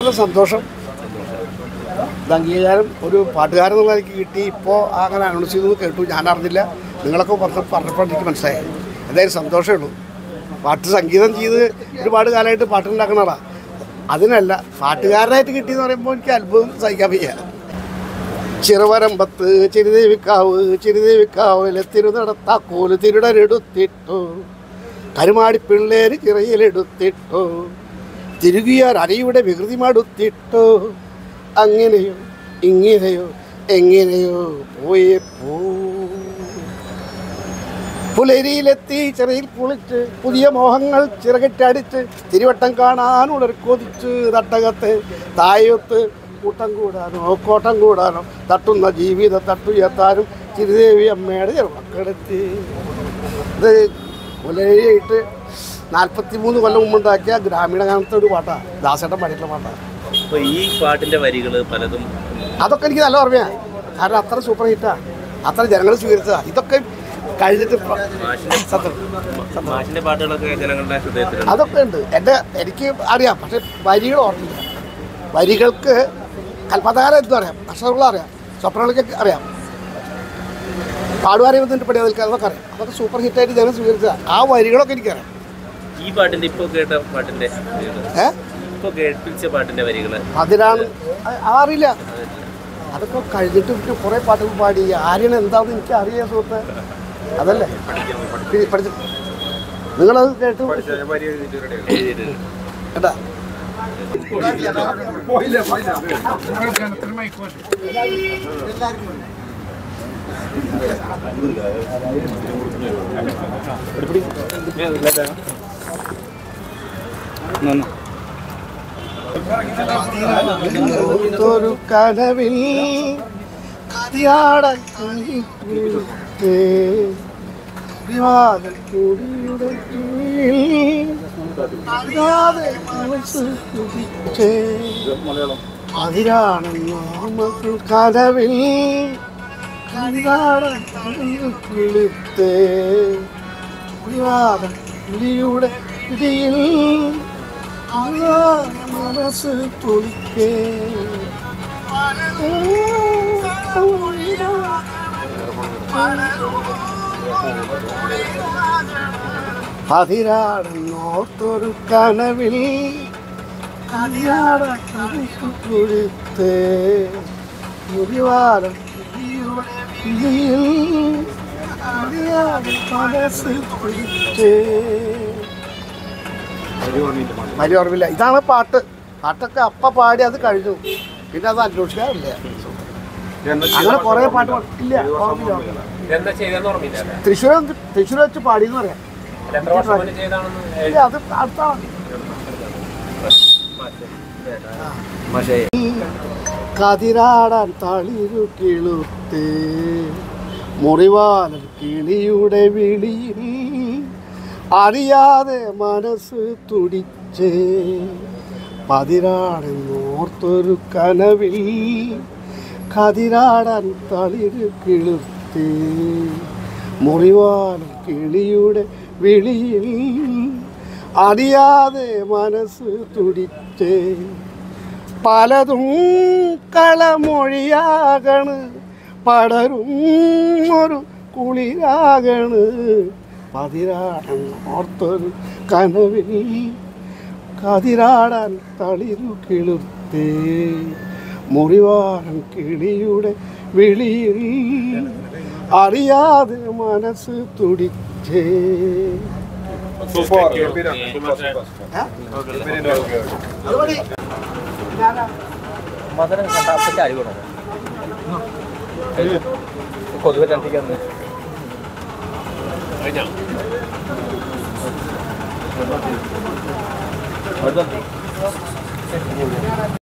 മാത്രം സന്തോഷം. ഇത് അംഗീകാരം ഒരു പാട്ടുകാരൻ എന്നുള്ള എനിക്ക് കിട്ടി. ഇപ്പോൾ അങ്ങനെ അനൗൺസ് ചെയ്തു കേട്ടു, ഞാൻ അറിഞ്ഞില്ല. നിങ്ങളൊക്കെ പറഞ്ഞപ്പോൾ എനിക്ക് മനസ്സിലായി. എന്തായാലും സന്തോഷമേ ഉള്ളൂ. പാട്ട് സംഗീതം ചെയ്ത് ഒരുപാട് കാലമായിട്ട് പാട്ടുണ്ടാക്കണതാ. അതിനല്ല, പാട്ടുകാരനായിട്ട് കിട്ടിയെന്ന് പറയുമ്പോൾ എനിക്ക് അത്ഭുതം സഹിക്കാൻ വയ്യ. ചിറവരമ്പത്ത് ചിരുദേവിക്കാവിലെ തിരുനടത്താക്കോല് തിരുടരെടുത്തിട്ടു, കരുമാടിപ്പിള്ളേര് ചിറയിലെടുത്തിട്ടു, തിരുകിയാർ അരയുടെ വികൃതി മടുത്തിട്ടു, അങ്ങനെയോ ഇങ്ങനെയോ എങ്ങനെയോ പോയേ പോ. പുലരിയിലെത്തി ചിറയിൽ കുളിച്ച് പുതിയ മോഹങ്ങൾ ചിറകിട്ടടിച്ച് തിരുവട്ടം കാണാനുള്ളൊരു കൊതിച്ച് തട്ടകത്ത് തായൊത്ത് കൂട്ടം കൂടാനോ കോട്ടം കൂടാനോ തട്ടുന്ന ജീവിത തട്ടുയർത്താനും ചിരുദേവി അമ്മയുടെ ചെറുമക്കളെത്തി. ഇത് പുലരിയായിട്ട് 43 കൊല്ലം മുമ്പുണ്ടാക്കിയ ഗ്രാമീണ ഗാനത്തെ ഒരു പാട്ടാണ്, ദാസേട്ടൻ പാടിയിട്ടുള്ള പാട്ടാണ്. അപ്പോൾ ഈ പാട്ടിൻ്റെ വരികൾ പലതും അതൊക്കെ എനിക്ക് നല്ല ഓർമ്മയാണ്. കാരണം അത്ര സൂപ്പർ ഹിറ്റാണ്, അത്ര ജനങ്ങൾ സ്വീകരിച്ചതാണ്. ഇതൊക്കെ കഴിഞ്ഞിട്ട് മാഷിന്റെ പാട്ടുകളൊക്കെ ജനങ്ങളുടെ ഹൃദയത്തിൽ അതൊക്കെ ഉണ്ട്. എനിക്ക് അറിയാം, പക്ഷെ വരികൾ ഓർമ്മില്ല. വരികൾക്ക് കൽപ്പനകാരം എന്തും അറിയാം, അക്ഷരങ്ങളും അറിയാം, സ്വപ്നങ്ങളൊക്കെ അറിയാം, പാടുവാരെ വന്നിട്ട് പടി അതിൽക്ക് അതൊക്കെ അറിയാം. അതൊക്കെ സൂപ്പർ ഹിറ്റായിട്ട് ജനം സ്വീകരിച്ചതാണ്. ആ വരികളൊക്കെ എനിക്കറിയാം. ഈ പാട്ടിന്റെ ഇപ്പോൾ കേട്ട പാട്ടിന്റെ ഇപ്പോൾ കേൾപ്പിച്ച പാട്ടിന്റെ വരികൾ അതിനാണ് അറിയില്ല. അതൊക്കെ കഴിഞ്ഞിട്ട് കുറേ പാട്ടുകൾ പാടി. ആരെയാണ് എന്താണെന്ന് എനിക്ക് അറിയാം സുഹൃത്തെ. അതല്ലേ പഠിച്ചു, നിങ്ങളത് കേട്ടു കേട്ടാ. ഒരു കനവിൽ കതിയാടാൻ അതിരാണെന്നോ നമുക്ക് കനവിൽ കതിയാടാൻ കിളിത്തേ കിളിയുടെ ഇടിയിൽ മനസ്സ് തുളിക്കേ അതിരാടുന്നോർത്തൊരു കനവിൽ കതിയാടാൻ കുളിത്തേ മുറിവാരം മനസ്സ് തുളിക്കേ. വലിയ ഓർമ്മയില്ല. ഇതാണ് പാട്ട്. പാട്ടൊക്കെ അപ്പം പാടി അത് കഴിഞ്ഞു, പിന്നെ അത് അന്വേഷിക്കാറില്ല. അങ്ങനെ കുറേ പാട്ട് ഇല്ല, ഓർമ്മയില്ല. തൃശ്ശൂർ വെച്ച് പാടിയെന്ന് പറയാം. അത് അടുത്താണ്. കതിരാടാൻ തളിരു കിളുത്തേ മുറിവാലൻ കിളിയുടെ വിളിയിൽ അറിയാതെ മനസ്സ് തുടിച്ചേ പതിരാടെന്നോർത്തൊരു കനവിൽ കതിരാടാൻ തളിര് കിളിർത്തേ മുറിവാലൻ കിളിയുടെ വിളിയിൽ അറിയാതെ മനസ്സ് തുടിച്ചേ പലതും കളമൊഴിയാകണ് പടരും ഒരു കുളിരാകണ് പതിരാടാൻ ഓർത്തൊരു കനവിൽ കതിരാടാൻ തളിരു കിളിർത്തേ മുറിവാടൻ കിളിയുടെ വിളിയിൽ അറിയാതെ മനസ്സ് തുടിച്ചേ. മധുരം കണ്ടാപ്പറ്റ അറിവണോ കൊതുവെ രണ്ടിക്കാൻ